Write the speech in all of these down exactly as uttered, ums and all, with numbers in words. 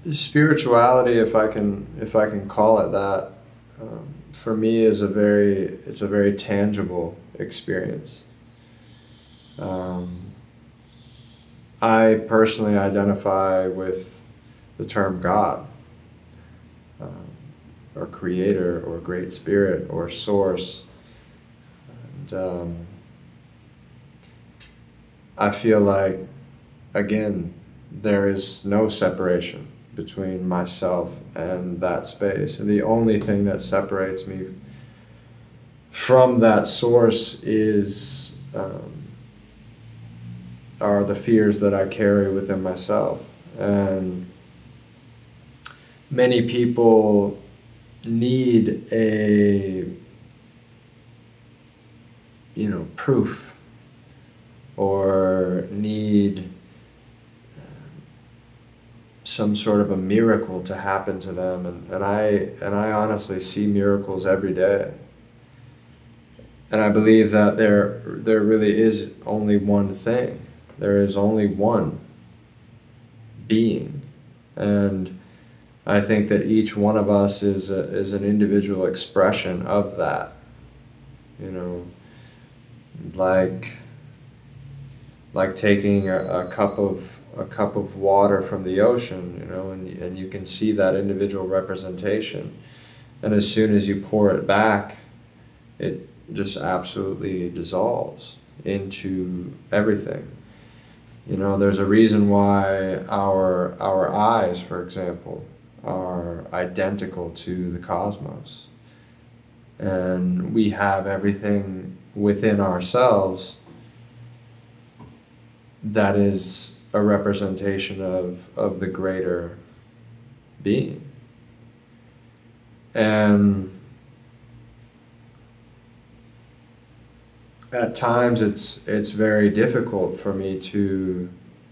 Spirituality, if I can, if I can call it that, um, for me is a very, it's a very tangible experience. Um, I personally identify with the term God, um, or Creator, or Great Spirit, or Source, and um, I feel like, again, there is no separation between myself and that space. And the only thing that separates me from that source is um, are the fears that I carry within myself. And many people need a, you know, proof, or need some sort of a miracle to happen to them, and, and I and I honestly see miracles every day. And I believe that there there really is only one thing. There is only one being. And I think that each one of us is a, is an individual expression of that. You know, like like taking a, a cup of a cup of water from the ocean, you know, and and you can see that individual representation. And as soon as you pour it back, it just absolutely dissolves into everything. You know, there's a reason why our our eyes, for example, are identical to the cosmos. And we have everything within ourselves that is a representation of, of the greater being. And at times it's it's very difficult for me to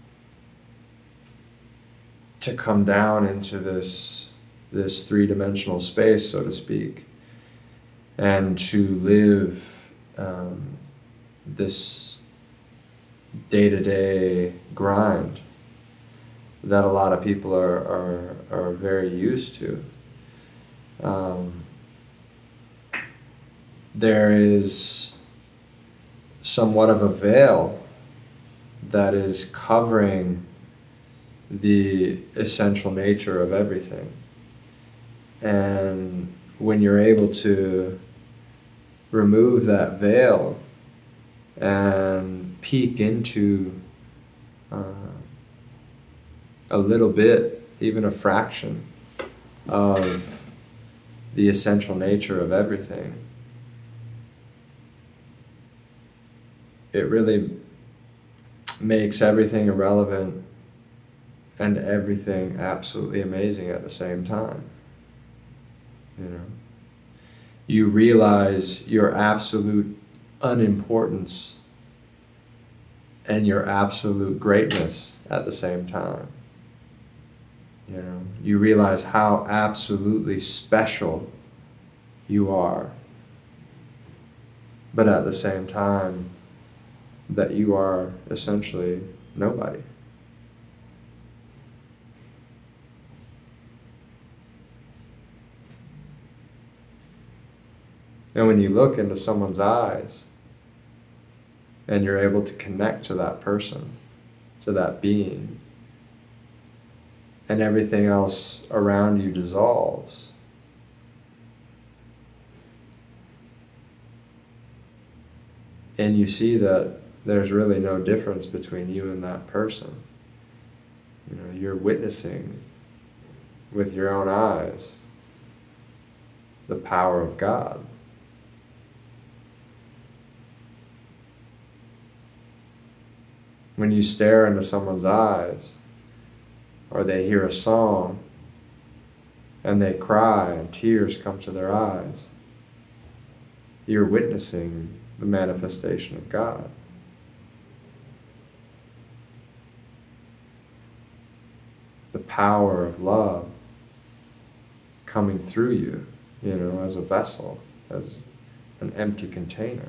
to come down into this this three-dimensional space, so to speak, and to live um, this day-to-day grind that a lot of people are are, are very used to. Um, there is somewhat of a veil that is covering the essential nature of everything. And when you're able to remove that veil and peek into uh, a little bit, even a fraction of the essential nature of everything, it really makes everything irrelevant and everything absolutely amazing at the same time. You know, you realize your absolute unimportance and your absolute greatness at the same time. You know, you realize how absolutely special you are, but at the same time that you are essentially nobody. And when you look into someone's eyes and you're able to connect to that person, to that being, and everything else around you dissolves, and you see that there's really no difference between you and that person. You know, you're witnessing with your own eyes the power of God. When you stare into someone's eyes, or they hear a song, and they cry and tears come to their eyes, you're witnessing the manifestation of God. The power of love coming through you, you know, as a vessel, as an empty container.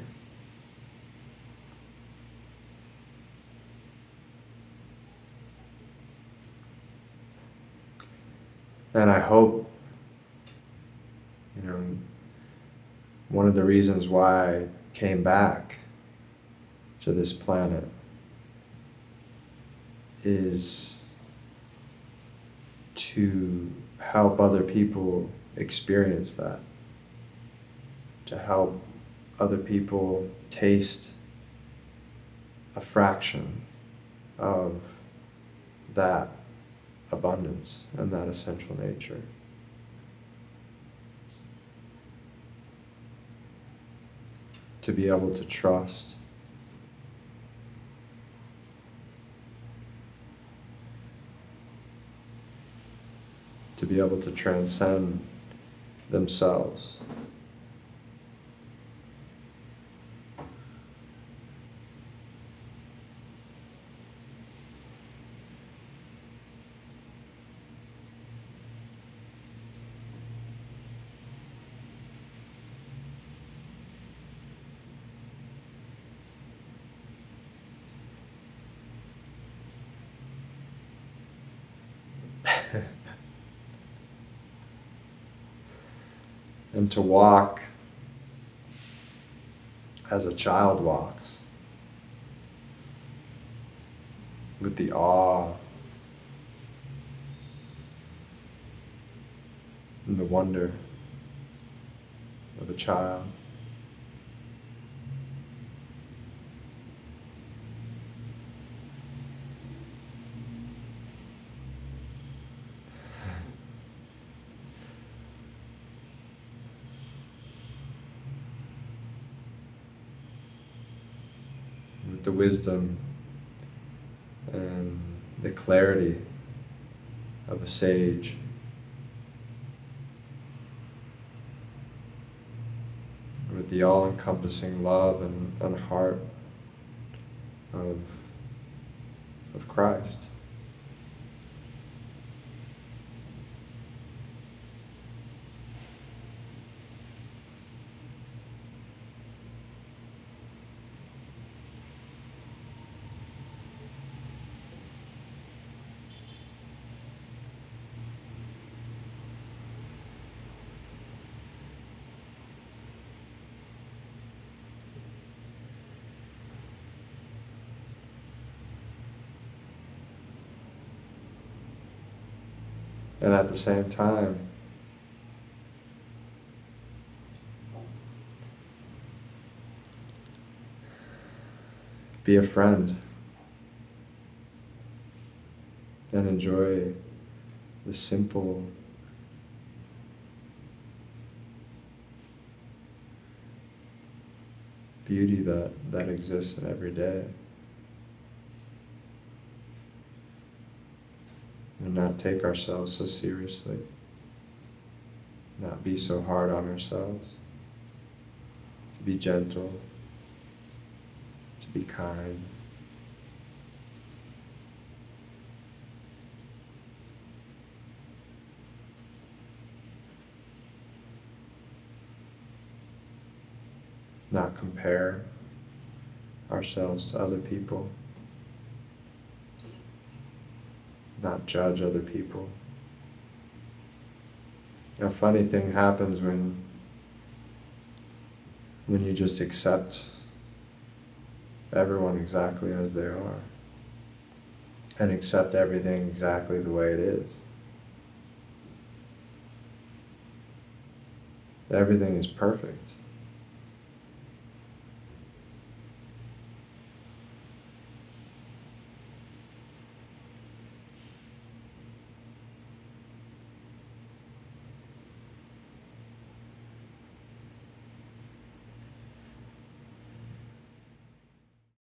And I hope, you know, one of the reasons why I came back to this planet is to help other people experience that, to help other people taste a fraction of that abundance and that essential nature. To be able to trust, to be able to transcend themselves. And to walk as a child walks, with the awe and the wonder of a child. With the wisdom and the clarity of a sage. With the all-encompassing love and, and heart of, of Christ. And at the same time, be a friend and enjoy the simple beauty that, that exists in every day. And not take ourselves so seriously. Not be so hard on ourselves. To be gentle. To be kind. Not compare ourselves to other people. Not judge other people. A funny thing happens when when you just accept everyone exactly as they are and accept everything exactly the way it is. Everything is perfect.